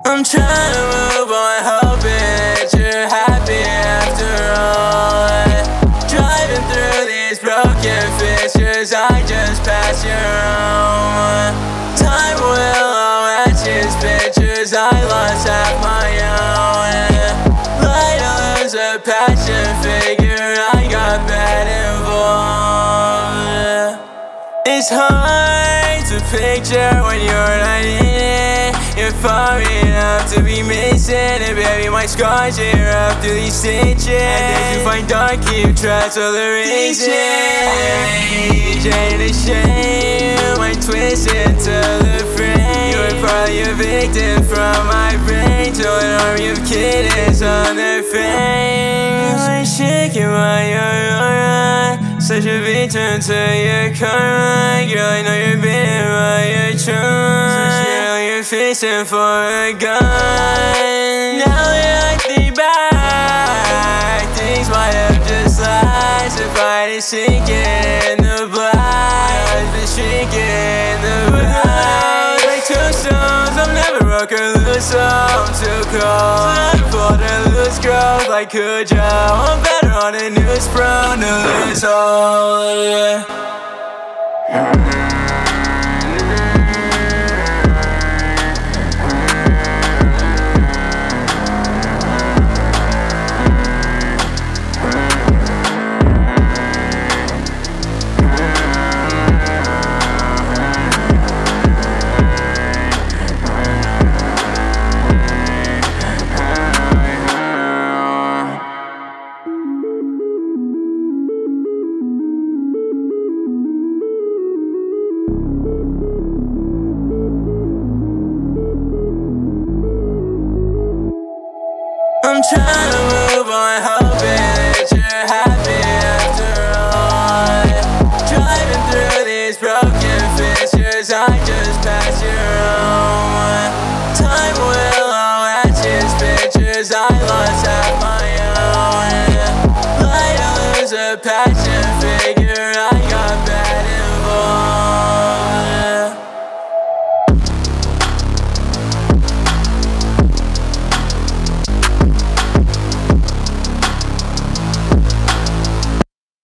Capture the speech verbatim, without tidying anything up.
I'm trying to move on, hoping that you're happy after all. Driving through these broken fixtures, I just pass your own. Time will all etch his pictures, I lost half my own. Light to lose a passion figure, I got bad involved. It's hard to picture when you're not in it. You're far enough to be missing it, baby. My scars tear up through these stitches, and days you find dark, keep track of the reason. Ain't a shame, I'm twisted to the frame. You were probably a victim from my brain to an army of kittens on their fangs. I'm shaking while you're alright, such a victim to your karma. Girl, I know you're bitter while you're trying. You're fishing for a gun. Now that I think back, things might have just lies. If I didn't sink it in the black, I've been shrinking in the back. Like two stones, I'm never broke or loose, so I'm too cold. I'm full to lose growth like Cujo. I'm better on a news prone to lose hold. I'm trying to move on, hoping that you're happy after all. Driving through these broken fixtures, I just pass